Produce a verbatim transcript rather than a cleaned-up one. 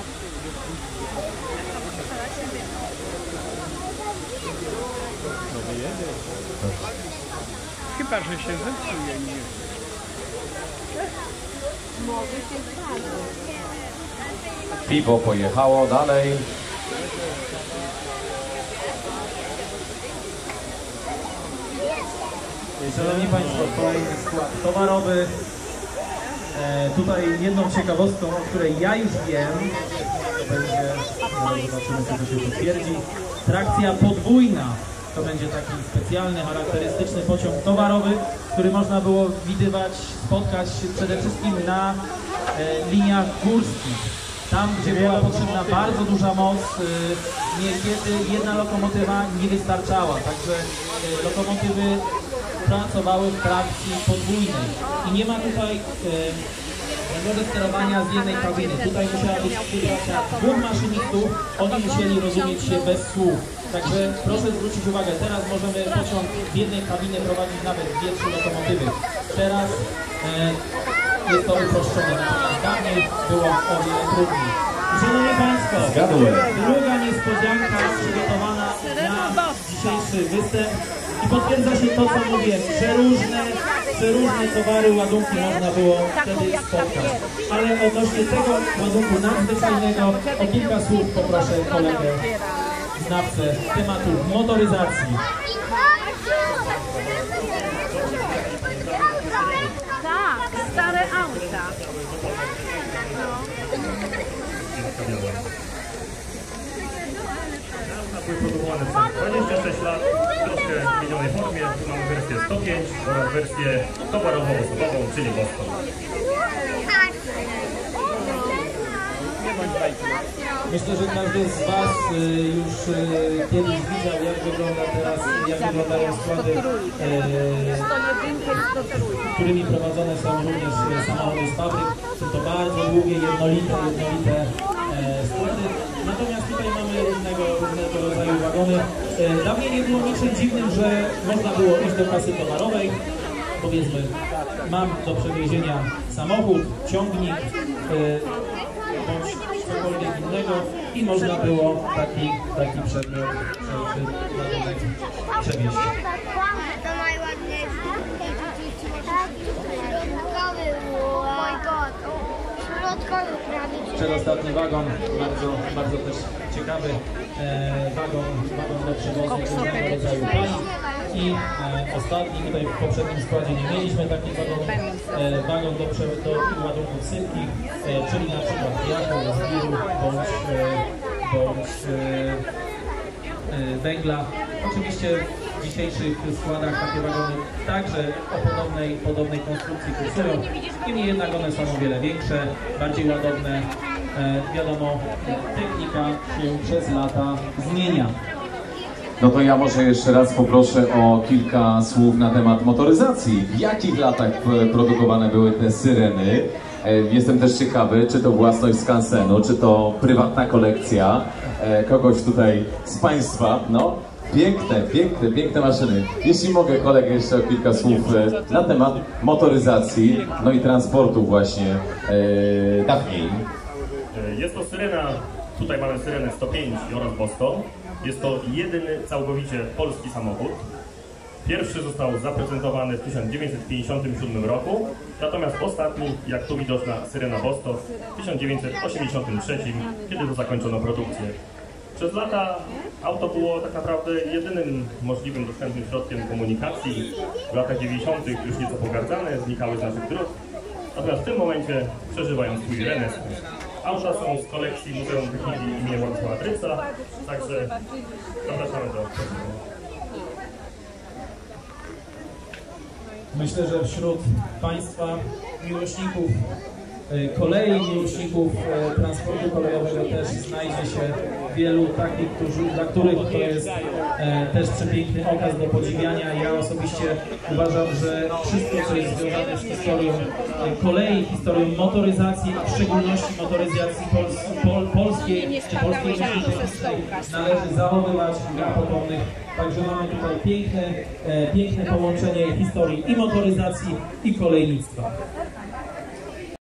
Chyba, że się zepsuje, nie. Piwo pojechało dalej. Szanowni Państwo, kolejny skład towarowy. E, tutaj jedną ciekawostką, o której ja już wiem, to będzie, zobaczymy, co to się potwierdzi, trakcja podwójna. To będzie taki specjalny, charakterystyczny pociąg towarowy, który można było widywać, spotkać przede wszystkim na e, liniach górskich. Tam, gdzie była potrzebna bardzo duża moc, e, niekiedy jedna lokomotywa nie wystarczała, także e, lokomotywy pracowały w trakcji podwójnej. I nie ma tutaj e, sterowania z jednej kabiny. Tutaj musiała być współpraca dwóch maszynistów, oni musieli rozumieć się bez słów. Także proszę zwrócić uwagę, teraz możemy pociąg w jednej kabinie prowadzić nawet dwie, trzy lokomotywy. Teraz e, jest to uproszczone, natomiast dawniej było o wiele trudniej. Szanowni Państwo, druga niespodzianka przygotowana na dzisiejszy występ. I potwierdza się to, co mówię, przeróżne, przeróżne towary, ładunki można było wtedy spotkać. Ale odnośnie tego ładunku nadzwyczajnego o kilka słów poproszę kolegę, znawcę tematu motoryzacji. Tak, stare auta. Były produkowane przez dwadzieścia sześć lat, troszkę w zmienionej formie. Tu mamy wersję sto pięć oraz wersję towarowo-osobową, czyli Boston. Myślę, że każdy z Was y, już y, kiedyś widział, jak wygląda teraz, jak wyglądają składy, y, którymi prowadzone są również samochody z fabryk. Są to bardzo długie, jednolite, jednolite e, składy. Natomiast tutaj mamy różnego, różnego rodzaju wagony. E, dawniej nie było niczym dziwnym, że można było iść do kasy towarowej. Powiedzmy, mam do przewiezienia samochód, ciągnik, e, bądź cokolwiek innego i można było taki, taki przedmiot przewieźć. Przedostatni wagon, bardzo, bardzo też ciekawy e, wagon, wagon do przewozu różnego rodzaju paliw. I e, ostatni, tutaj w poprzednim składzie nie mieliśmy takich wagonów, e, wagon do, do ładunków sypkich, e, czyli na przykład piachu, żwiru bądź, e, bądź e, e, węgla. Oczywiście w dzisiejszych składach takie wagony także o podobnej, podobnej konstrukcji kursują. Niemniej jednak one są o wiele większe, bardziej ładowne. E, wiadomo, technika się przez lata zmienia. No to ja może jeszcze raz poproszę o kilka słów na temat motoryzacji. W jakich latach produkowane były te syreny? Jestem też ciekawy, czy to własność Skansenu, czy to prywatna kolekcja kogoś tutaj z Państwa. No, piękne, piękne, piękne maszyny. Jeśli mogę, kolegę, jeszcze o kilka słów na temat motoryzacji, no i transportu właśnie e, dawniej. Jest to syrena, tutaj mamy syrenę sto pięć oraz Boston. Jest to jedyny całkowicie polski samochód. Pierwszy został zaprezentowany w tysiąc dziewięćset pięćdziesiątym siódmym roku, natomiast ostatni, jak tu widoczna syrena Boston, w tysiąc dziewięćset osiemdziesiątym trzecim, kiedy to zakończono produkcję. Przez lata auto było tak naprawdę jedynym możliwym dostępnym środkiem komunikacji. W latach dziewięćdziesiątych już nieco pogardzane, znikały z naszych dróg. Natomiast w tym momencie przeżywają swój renesans. Auta są z kolekcji Muzeum Techniki im. Władysława Tryca, także zapraszamy do procesu. Myślę, że wśród Państwa miłośników kolei, miłośników transportu kolejowego też znajdzie się wielu takich, którzy, dla których to jest e, też przepiękny okaz do podziwiania. Ja osobiście uważam, że wszystko, co jest związane z historią kolei, historią motoryzacji, a w szczególności motoryzacji pols pol polskiej czy polskiej technicznej należy zachowywać dla potomnych. Także mamy tutaj piękne, e, piękne połączenie historii i motoryzacji, i kolejnictwa.